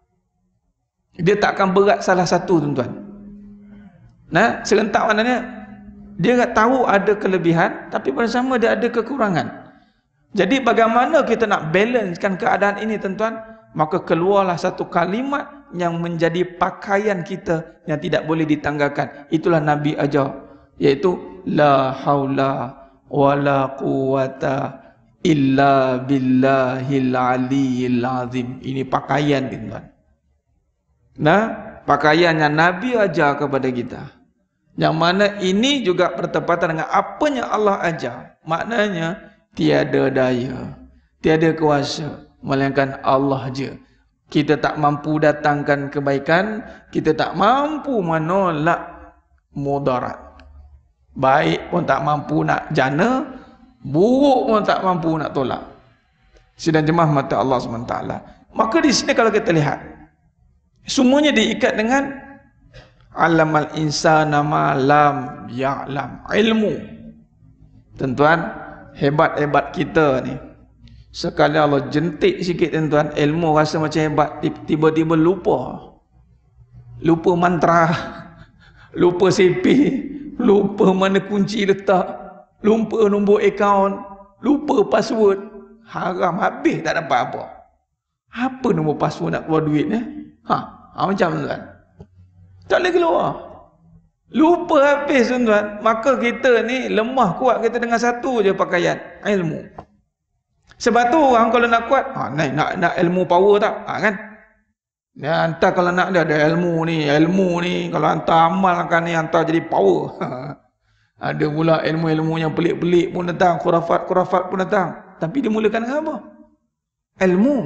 S2: Dia tak akan berat salah satu, tuan-tuan. Nah, serentak maknanya dia tak tahu ada kelebihan, tapi bersama dia ada kekurangan. Jadi bagaimana kita nak balancekan keadaan ini, tuan-tuan? Maka keluarlah satu kalimat yang menjadi pakaian kita yang tidak boleh ditanggalkan. Itulah Nabi ajar, iaitu la haula wala quwata illa billahil aliyil azim. Ini pakaian, tuan-tuan. Nah, pakaian yang Nabi ajar kepada kita. Yang mana ini juga bertepatan dengan apa yang Allah ajar. Maknanya tiada daya, tiada kuasa melainkan Allah je. Kita tak mampu datangkan kebaikan, kita tak mampu menolak mudarat. Baik pun tak mampu nak jana, buruk pun tak mampu nak tolak. Sidang jemaah mata Allah SWT. Maka di sini kalau kita lihat, semuanya diikat dengan alamal insana ma lam ya'lam, ilmu. Tuan-tuan, hebat-hebat kita ni, sekali Allah jentik sikit, tuan-tuan, ilmu rasa macam hebat, tiba-tiba lupa mantra, lupa CP, lupa mana kunci letak, lupa nombor akaun, lupa password. Haram habis, tak dapat apa. Apa nombor password nak keluar duit ni? Macam, tuan, tak boleh keluar. Lupa habis, tuan-tuan. Maka kita ni lemah kuat kita dengan satu je pakaian, ilmu. Sebab tu orang kalau nak kuat, nak ilmu power tak? Kan? Ya, hantar kalau nak dia ada ilmu ni, kalau hantar amalkan ni, hantar jadi power. Ada pula ilmu-ilmu yang pelik-pelik pun datang, khurafat-khurafat pun datang. Tapi dimulakan dengan apa? Ilmu.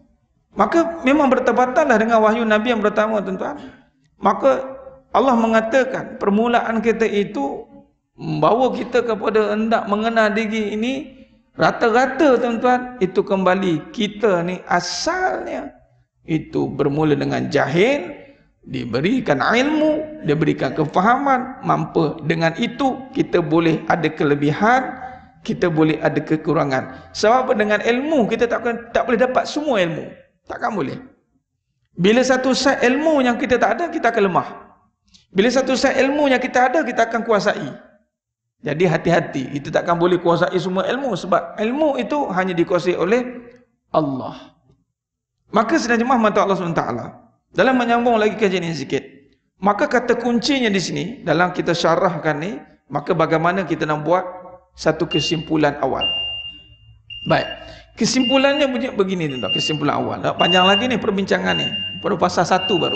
S2: Maka memang bertebatanlah dengan wahyu Nabi yang pertama, tuan-tuan. Maka Allah mengatakan permulaan kita itu membawa kita kepada hendak mengenal diri ini, rata-rata, tuan-tuan, itu kembali kita ni asalnya itu bermula dengan jahil, diberikan ilmu, diberikan kefahaman, mampu. Dengan itu kita boleh ada kelebihan, kita boleh ada kekurangan. Sebab dengan ilmu kita tak boleh dapat semua ilmu. Takkan boleh. Bila satu set ilmu yang kita tak ada, kita akan lemah. Bila satu set ilmu yang kita ada, kita akan kuasai. Jadi hati-hati, kita takkan boleh kuasai semua ilmu, sebab ilmu itu hanya dikuasai oleh Allah. Maka sedang jemaah mata Allah SWT, dalam menyambung lagi kajian ini sikit, maka kata kuncinya di sini, dalam kita syarahkan ni, maka bagaimana kita nak buat satu kesimpulan awal. Baik, kesimpulannya begini, tuan-tuan, kesimpulan awal. Panjang lagi ni perbincangan ni, pada pasal 1 baru.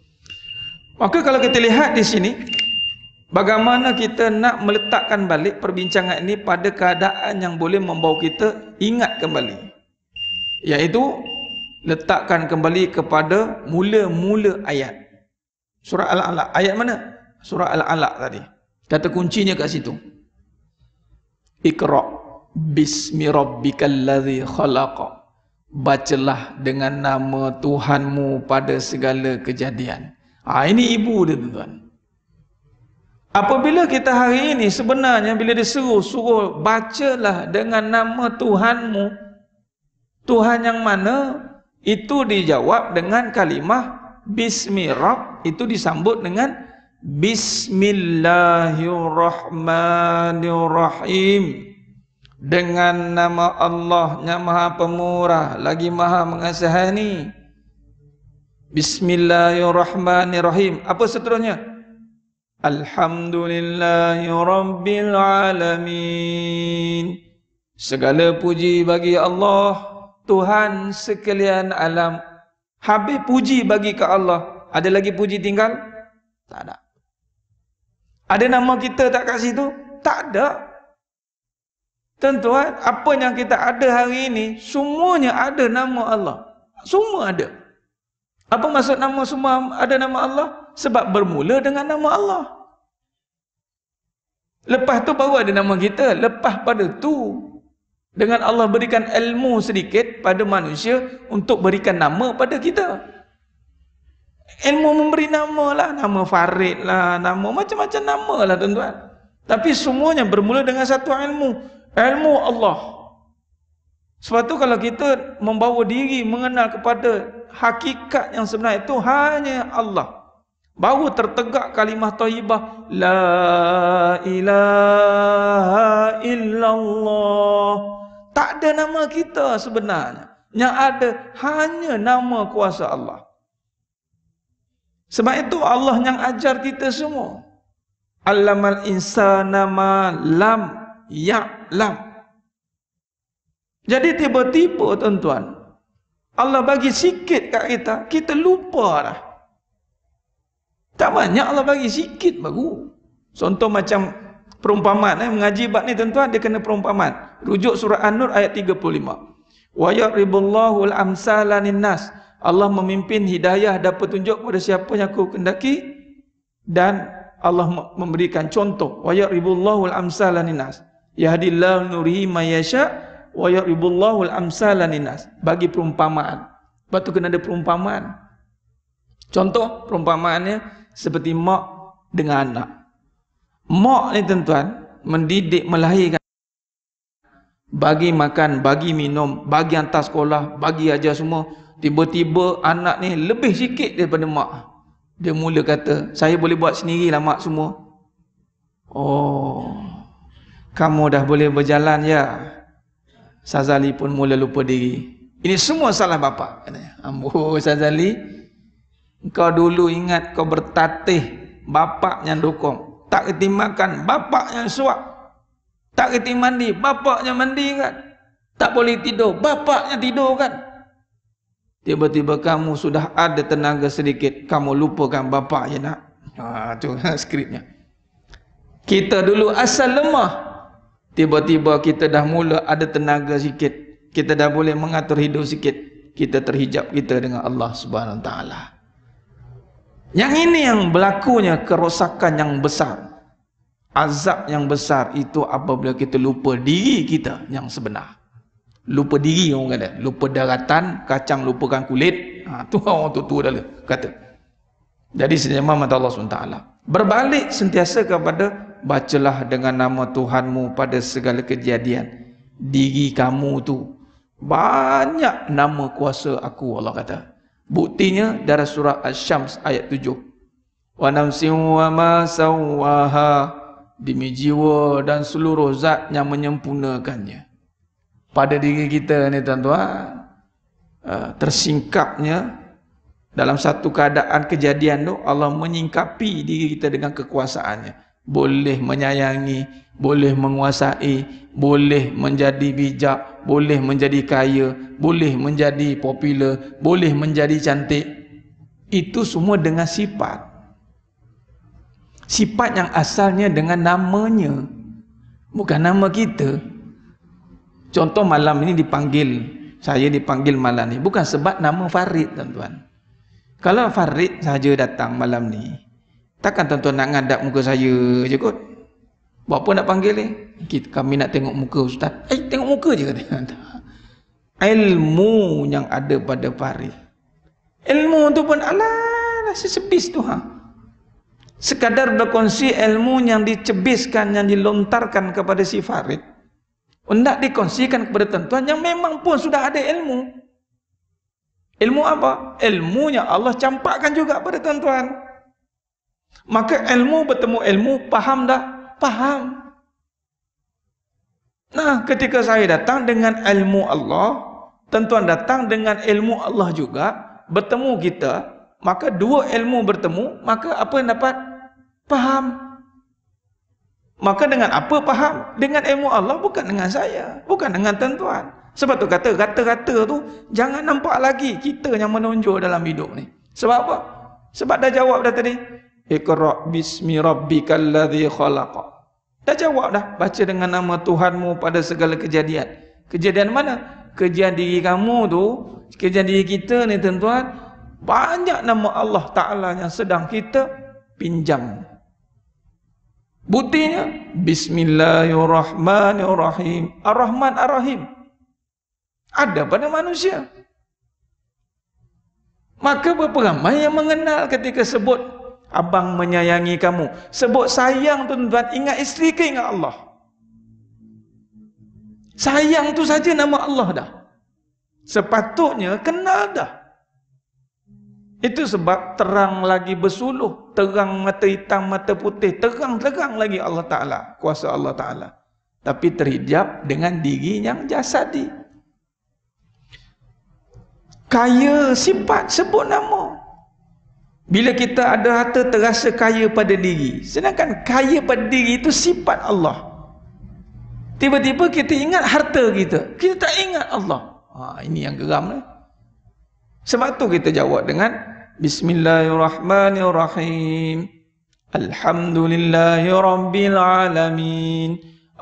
S2: Maka kalau kita lihat di sini, bagaimana kita nak meletakkan balik perbincangan ini pada keadaan yang boleh membawa kita ingat kembali, iaitu letakkan kembali kepada mula-mula ayat surah Al-Alaq. Ayat mana? Surah Al-Alaq tadi. Kata kuncinya kat situ. Iqra bismi rabbikal ladzi khalaq. Bacalah dengan nama Tuhanmu pada segala kejadian. Ini ibu dia, tuan. Apabila kita hari ini sebenarnya bila suruh bacalah dengan nama Tuhanmu, Tuhan yang mana? Itu dijawab dengan kalimah Bismi Rabb, itu disambut dengan Bismillahirrahmanirrahim. Dengan nama Allah yang Maha Pemurah lagi Maha Mengasihani. Bismillahirrahmanirrahim. Apa seterusnya? Alhamdulillahirabbil alamin. Segala puji bagi Allah, Tuhan sekalian alam. Habis puji bagi ke Allah, ada lagi puji tinggal? Tak ada. Ada nama kita tak kat situ? Tak ada. Tuan-tuan, apa yang kita ada hari ini, semuanya ada nama Allah. Semua ada. Apa maksud nama semua ada nama Allah? Sebab bermula dengan nama Allah. Lepas tu baru ada nama kita. Lepas pada tu, dengan Allah berikan ilmu sedikit pada manusia untuk berikan nama pada kita. Ilmu memberi nama lah, nama Farid lah, nama macam-macam nama lah tuan-tuan. Tapi semuanya bermula dengan satu ilmu. Ilmu Allah. Sebab tu kalau kita membawa diri mengenal kepada hakikat yang sebenar itu hanya Allah, baru tertegak kalimah thayyibah la ilaha illallah. Tak ada nama kita sebenarnya. Yang ada hanya nama kuasa Allah. Sebab itu Allah yang ajar kita semua. Allamal insana ma lam ya'lam. Jadi tiba-tiba tuan-tuan, Allah bagi sikit kat kita, kita lupa dah. Tak banyak Allah bagi sikit baru. Contoh macam perumpamaan, mengaji bab ni tuan-tuan, dia kena perumpamaan. Rujuk surah An-Nur ayat 35. Wa yadribullahu al-amsala linnas. Allah memimpin hidayah dan petunjuk kepada siapa yang aku kendaki, dan Allah memberikan contoh. Wa yadribullahu al-amsala linnas. Yahdillahu nurihi may yasha wa yadribullahu al-amsala linnas. Bagi perumpamaan. Lepas tu kena ada perumpamaan. Contoh perumpamaannya seperti mak dengan anak. Mak ni tuan-tuan mendidik, melahirkan, bagi makan, bagi minum, bagi hantar sekolah, bagi ajar semua. Tiba-tiba anak ni lebih sikit daripada mak. Dia mula kata, saya boleh buat sendirilah mak semua. Oh, kamu dah boleh berjalan ya. Sazali pun mula lupa diri. Ini semua salah bapa. Ambo Sazali, kau dulu ingat kau bertatih, bapak yang dukung. Tak kerti makan, bapak yang suap. Tak kerti mandi, bapak yang mandi kan. Tak boleh tidur, bapak yang tidur kan. Tiba-tiba kamu sudah ada tenaga sedikit, kamu lupakan bapak je nak. Itu skripnya. Kita dulu asal lemah. Tiba-tiba kita dah mula ada tenaga sikit. Kita dah boleh mengatur hidup sikit. Kita terhijab kita dengan Allah Subhanahu Wa Taala. Yang ini yang berlakunya kerosakan yang besar. Azab yang besar itu apabila kita lupa diri kita yang sebenar. Lupa diri orang kata. Lupa daratan, kacang lupakan kulit. Tu orang tua dah kata. Jadi senyama mata Allah SWT. Berbalik sentiasa kepada bacalah dengan nama Tuhanmu pada segala kejadian. Diri kamu tu banyak nama kuasa aku, Allah kata. Buktinya dari surah Asy-Syams ayat 7. Wa nafsin wa ma sawwaha, demi jiwa dan seluruh zat yang menyempurnakannya. Pada diri kita ni tuan-tuan, tersingkapnya dalam satu keadaan kejadian tu, Allah menyingkapi diri kita dengan kekuasaannya. Boleh menyayangi, boleh menguasai, boleh menjadi bijak, boleh menjadi kaya, boleh menjadi popular, boleh menjadi cantik. Itu semua dengan sifat. Sifat yang asalnya dengan namanya, bukan nama kita. Contoh malam ini saya dipanggil malam ni bukan sebab nama Farid tuan-tuan. Kalau Farid saja datang malam ni, takkan tuan-tuan nak ngadap muka saya je kot. Buat apa nak panggil ni? Kami nak tengok muka ustaz. Tengok muka je kata. Ilmu yang ada pada Farid. Ilmu tu pun alah sesebis tu sekadar berkongsi ilmu yang dicebiskan, yang dilontarkan kepada si Farid. Hendak dikongsikan kepada tuan-tuan yang memang pun sudah ada ilmu. Ilmu apa? Ilmunya Allah campakkan juga pada tuan-tuan. Maka ilmu bertemu ilmu, faham tak? Faham. Nah, ketika saya datang dengan ilmu Allah, tuan-tuan datang dengan ilmu Allah juga, bertemu kita, maka dua ilmu bertemu, maka apa yang dapat? Faham. Maka dengan apa faham? Dengan ilmu Allah, bukan dengan saya, bukan dengan tuan-tuan. Sebab tu kata-kata tu jangan nampak lagi kita yang menonjol dalam hidup ni. Sebab apa? Sebab dah jawab dah tadi. Iqra bismi rabbikal ladzi khalaq. Dah jawab dah. Baca dengan nama Tuhanmu pada segala kejadian. Kejadian mana? Kejadian diri kamu tu, kejadian diri kita ni tuan-tuan, banyak nama Allah Ta'ala yang sedang kita pinjam. Buktinya Bismillahirrahmanirrahim. Ar-Rahman Ar-Rahim ada pada manusia. Maka berapa ramai yang mengenal ketika sebut abang menyayangi kamu, sebut sayang tuan-tuan, ingat isteri ke ingat Allah? Sayang tu saja nama Allah dah. Sepatutnya kenal dah. Itu sebab terang lagi bersuluh, terang mata hitam mata putih, terang-terang lagi Allah Ta'ala, kuasa Allah Ta'ala. Tapi terhijab dengan diri yang jasadi. Kaya sifat, sebut nama. Bila kita ada harta terasa kaya pada diri. Sedangkan kaya pada diri itu sifat Allah. Tiba-tiba kita ingat harta kita, kita tak ingat Allah. Ini yang geram lah. Sebab tu kita jawab dengan Bismillahirrahmanirrahim. Alhamdulillahi rabbil alamin.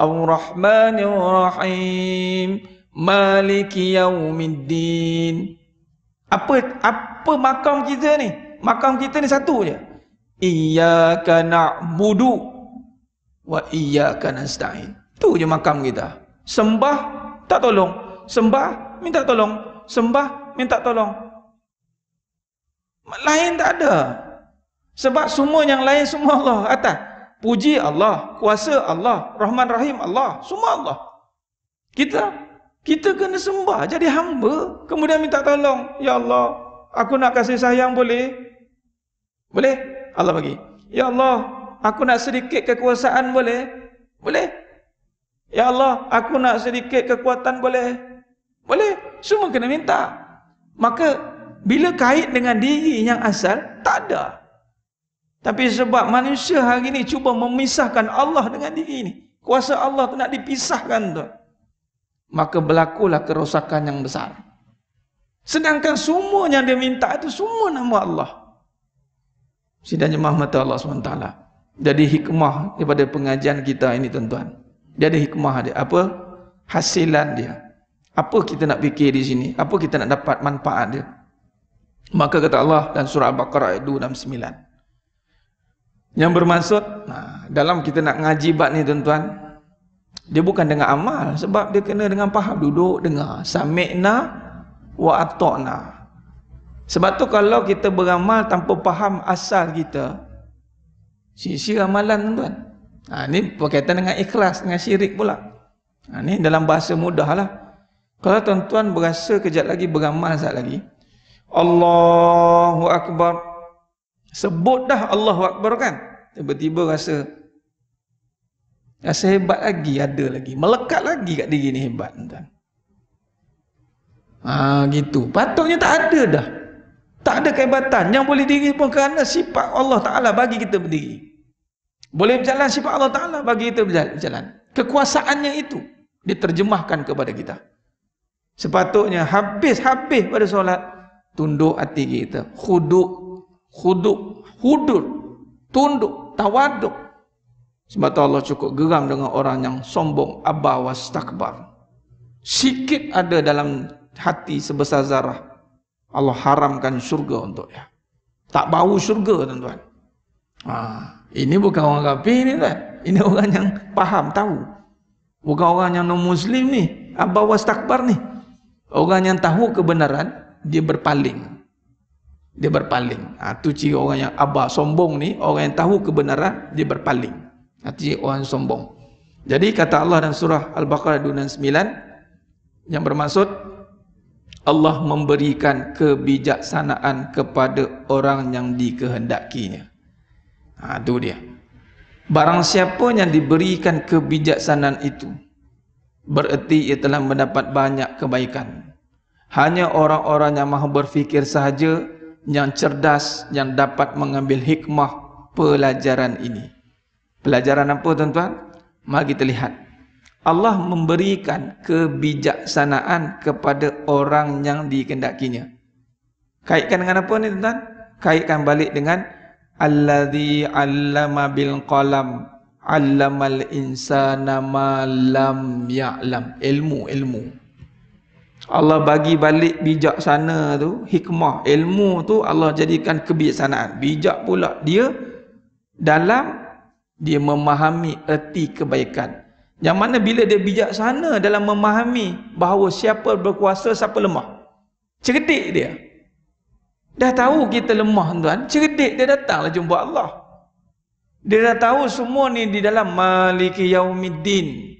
S2: Ar-Rahmanir-Rahim. Maliki yaumiddin. Apa makam kita ni? Makam kita ni satu je. Iyyaka na'budu wa iyyaka nasta'in. Tu je makam kita. Sembah tak tolong, sembah minta tolong, sembah minta tolong. Lain tak ada. Sebab semua yang lain semua Allah atas. Puji Allah, kuasa Allah, Rahman Rahim Allah, semua Allah. Kita kena sembah, jadi hamba, kemudian minta tolong. Ya Allah, aku nak kasih sayang boleh? Boleh? Allah bagi. Ya Allah, aku nak sedikit kekuasaan boleh? Boleh? Ya Allah, aku nak sedikit kekuatan boleh? Boleh? Semua kena minta. Maka bila kait dengan diri yang asal, tak ada. Tapi sebab manusia hari ini cuba memisahkan Allah dengan diri ini, kuasa Allah tu nak dipisahkan tu, maka berlakulah kerosakan yang besar. Sedangkan semua yang dia minta itu semua nama Allah. Sidang jemaah mata Allah SWT. Jadi hikmah daripada pengajian kita ini tuan-tuan. Jadi hikmah dia apa? Hasilan dia. Apa kita nak fikir di sini? Apa kita nak dapat manfaat dia? Maka kata Allah dan surah Al-Baqarah ayat 269. Yang bermaksud, dalam kita nak ngaji bab ni tuan-tuan, dia bukan dengan amal, sebab dia kena dengan faham, duduk dengar, sami'na wa ata'na. Sebab tu kalau kita beramal tanpa faham asal kita, sia-sia amalan tuan-tuan. Ni berkaitan dengan ikhlas, dengan syirik pula. Ni dalam bahasa mudah lah. Kalau tuan-tuan berasa kejap lagi beramal sekejap lagi, Allahu Akbar, sebut dah Allahu Akbar kan, tiba-tiba rasa hebat lagi, ada lagi, melekat lagi kat diri ni hebat tuan. Gitu. Patutnya tak ada dah. Tak ada kehebatan yang boleh diri pun kerana sifat Allah Ta'ala bagi kita berdiri. Boleh berjalan sifat Allah Ta'ala bagi kita berjalan. Kekuasaannya itu diterjemahkan kepada kita. Sepatutnya habis pada solat, tunduk hati kita, khuduk, tunduk, tawaduk. Sebab tu Allah cukup geram dengan orang yang sombong, aba wastakbar. Sikit ada dalam hati sebesar zarah, Allah haramkan syurga untuk dia. Tak bau syurga tuan-tuan. Ini bukan orang kafir ni tuan. Ini orang yang faham, tahu. Bukan orang yang non-muslim ni, abah wastakbar ni. Orang yang tahu kebenaran, dia berpaling. Dia berpaling. Tu ciri orang yang abah sombong ni, orang yang tahu kebenaran, dia berpaling. Ciri orang yang sombong. Jadi kata Allah dalam surah Al-Baqarah 269 yang bermaksud Allah memberikan kebijaksanaan kepada orang yang dikehendakinya. Itu dia. Barang siapa yang diberikan kebijaksanaan itu, bererti ia telah mendapat banyak kebaikan. Hanya orang-orang yang mahu berfikir sahaja, yang cerdas, yang dapat mengambil hikmah pelajaran ini. Pelajaran apa tuan-tuan? Mari kita lihat. Allah memberikan kebijaksanaan kepada orang yang dikehendakinya. Kaitkan dengan apa ni tuan-tuan? Kaitkan balik dengan Alladzi 'allama bil qalam 'allamal insana ma lam ya'lam. Ilmu. Allah bagi balik bijaksana tu, hikmah, ilmu tu Allah jadikan kebijaksanaan. Bijak pula dia dalam dia memahami erti kebaikan. Yang mana bila dia bijaksana dalam memahami bahawa siapa berkuasa, siapa lemah. Cerdik dia. Dah tahu kita lemah tuan, cerdik dia datanglah jumpa Allah. Dia dah tahu semua ni di dalam Maliki Yaumiddin.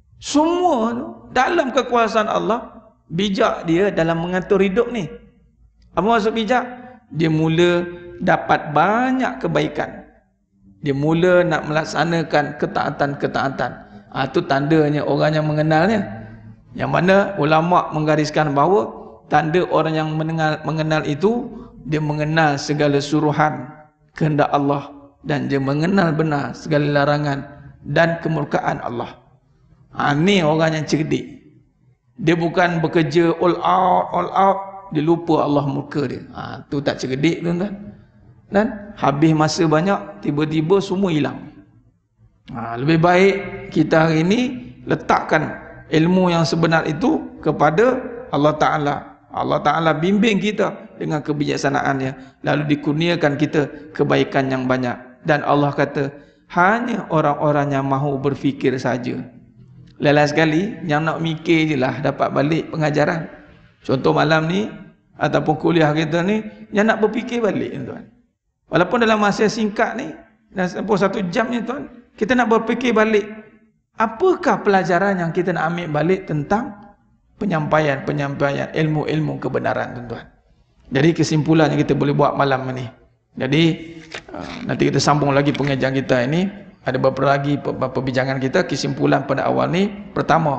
S2: Semua tu dalam kekuasaan Allah. Bijak dia dalam mengatur hidup ni. Apa maksud bijak? Dia mula dapat banyak kebaikan. Dia mula nak melaksanakan ketaatan-ketaatan. Itu tandanya orang yang mengenalnya. Yang mana ulama' menggariskan bahawa tanda orang yang mengenal itu, dia mengenal segala suruhan kehendak Allah dan dia mengenal benar segala larangan dan kemurkaan Allah. Ini orang yang cerdik. Dia bukan bekerja all out, dia lupa Allah murka dia. Tu tak cerdik tuan-tuan. Dan habis masa banyak, tiba-tiba semua hilang. Lebih baik kita hari ini letakkan ilmu yang sebenar itu kepada Allah Ta'ala. Allah Ta'ala bimbing kita dengan kebijaksanaannya, lalu dikurniakan kita kebaikan yang banyak. Dan Allah kata, hanya orang-orang yang mahu berfikir saja. Lelah sekali yang nak mikir je lah dapat balik pengajaran. Contoh malam ni ataupun kuliah kita ni, yang nak berfikir balik tuan. Walaupun dalam masa singkat ni, dalam 1 jam ni tuan, kita nak berfikir balik apakah pelajaran yang kita nak ambil balik tentang penyampaian ilmu-ilmu kebenaran tuan-tuan. Jadi kesimpulan yang kita boleh buat malam ni. Jadi nanti kita sambung lagi pengajian kita ini. Ada beberapa lagi perbincangan kita. Kesimpulan pada awal ni, pertama,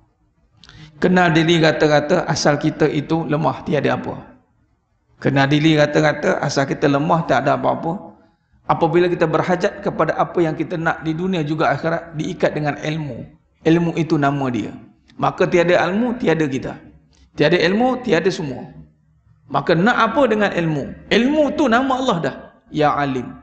S2: kenal diri kata-kata asal kita itu lemah, tiada apa. Kenal diri kata-kata asal kita lemah, tak ada apa-apa. Apabila kita berhajat kepada apa yang kita nak di dunia juga akhirat, diikat dengan ilmu. Ilmu itu nama dia. Maka tiada ilmu, tiada kita. Tiada ilmu, tiada semua. Maka nak apa dengan ilmu? Ilmu tu nama Allah dah. Ya Alim.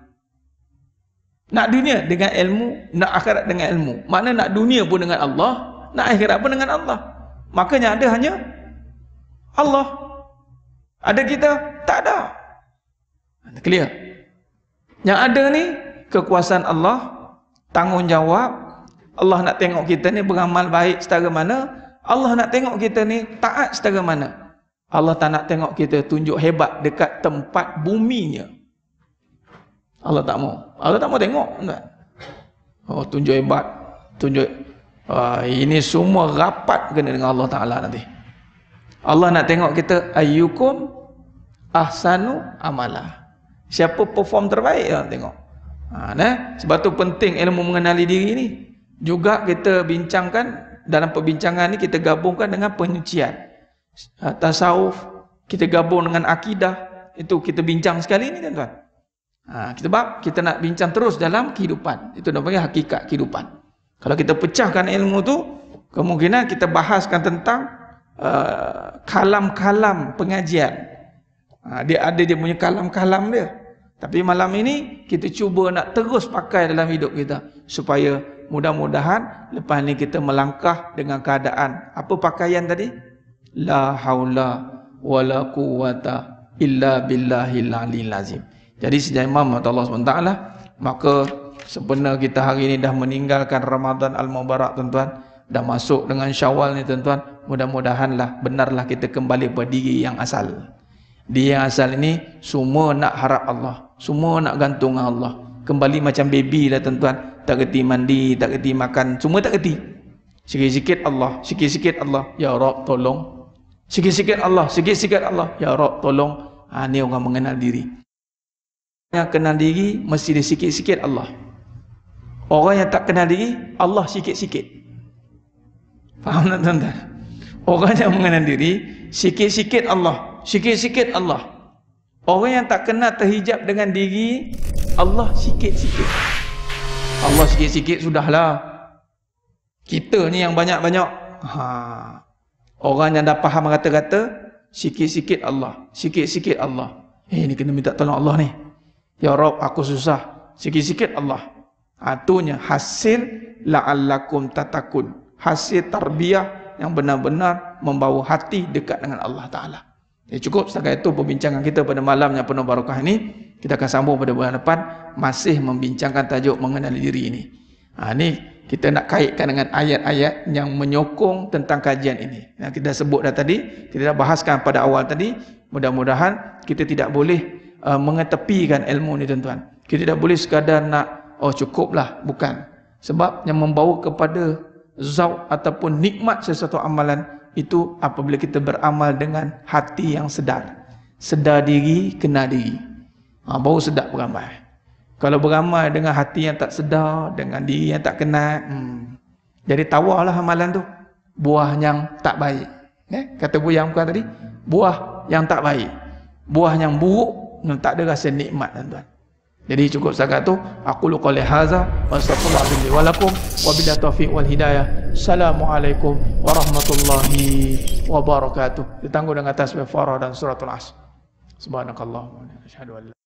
S2: Nak dunia dengan ilmu, nak akhirat dengan ilmu. Makna nak dunia pun dengan Allah, nak akhirat pun dengan Allah. Makanya ada hanya Allah. Ada kita? Tak ada. Clear? Yang ada ni kekuasaan Allah, tanggungjawab. Allah nak tengok kita ni beramal baik setara mana, Allah nak tengok kita ni taat setara mana. Allah tak nak tengok kita tunjuk hebat dekat tempat buminya. Allah tak mau. Allah tak mau tengok. Tunjuk hebat, tunjuk ini semua rapat kena dengan Allah Ta'ala nanti. Allah nak tengok kita ayyukum ahsanu amala. Siapa perform terbaik Allah tengok. Sebab tu penting ilmu mengenali diri ni. Juga kita bincangkan dalam perbincangan ni, kita gabungkan dengan penyucian. Tasawuf kita gabung dengan akidah. Itu kita bincang sekali ni tuan-tuan. Sebab kita nak bincang terus dalam kehidupan. Itu namanya hakikat kehidupan. Kalau kita pecahkan ilmu tu, kemungkinan kita bahaskan tentang kalam-kalam pengajian. Dia ada dia punya kalam-kalam dia. Tapi malam ini kita cuba nak terus pakai dalam hidup kita, supaya mudah-mudahan lepas ni kita melangkah dengan keadaan apa pakaian tadi? La haula wala quwata illa billahil aliyil azim. Jadi sejak Imam Allah SWT, maka sebenar kita hari ini dah meninggalkan Ramadan Al-Mubarak tuan-tuan, dah masuk dengan Syawal ni tuan-tuan. Mudah-mudahanlah benarlah kita kembali pada diri yang asal. Dia yang asal ini semua nak harap Allah, semua nak gantung Allah. Kembali macam baby lah tuan-tuan, tak kerti mandi, tak kerti makan, semua tak kerti. Sikit-sikit Allah, sikit-sikit Allah, ya Rabb tolong. Sikit-sikit Allah, sikit-sikit Allah, ya Rabb tolong. Ni orang mengenal diri. Yang kenal diri mesti dia sikit-sikit Allah. Orang yang tak kenal diri, Allah sikit-sikit. Faham tak tuan-tuan? Orang yang mengenal diri, sikit-sikit Allah, sikit-sikit Allah. Orang yang tak kenal terhijab dengan diri, Allah sikit-sikit. Allah sikit-sikit sudahlah. Kita ni yang banyak-banyak. Orang yang dah faham kata-kata, sikit-sikit Allah, sikit-sikit Allah. Ni kena minta tolong Allah ni. Ya Rabb, aku susah. Sikit-sikit Allah. Itunya hasil la'allakum tatakun. Hasil tarbiyah yang benar-benar membawa hati dekat dengan Allah Ta'ala. Cukup setakat itu perbincangan kita pada malam yang penuh barakah ini. Kita akan sambung pada bulan depan, masih membincangkan tajuk mengenali diri ini. Ni kita nak kaitkan dengan ayat-ayat yang menyokong tentang kajian ini. Yang kita sebut dah tadi, kita dah bahaskan pada awal tadi. Mudah-mudahan kita tidak boleh mengetepikan ilmu ni tuan-tuan. Kita tidak boleh sekadar nak, cukuplah, bukan. Sebab yang membawa kepada zauq ataupun nikmat sesuatu amalan itu apabila kita beramal dengan hati yang sedar. Sedar diri, kenal diri. Baru sedap beramal. Kalau beramal dengan hati yang tak sedar, dengan diri yang tak kenal, jadi tawarlah amalan tu. Buah yang tak baik. Kata Buya Muka tadi, buah yang tak baik. Buah yang buruk, tak ada rasa nikmat tuan-tuan. Jadi cukup setakat tu. Aku lu qouli hadza wa astaghfirullahi wa lakum wa billahi taufiq wal hidayah. Assalamualaikum warahmatullahi wabarakatuh. Ditangguh dengan tasbih Farah dan suratul Asr. Subhanakallahumma wa bihamdika asyhadu an la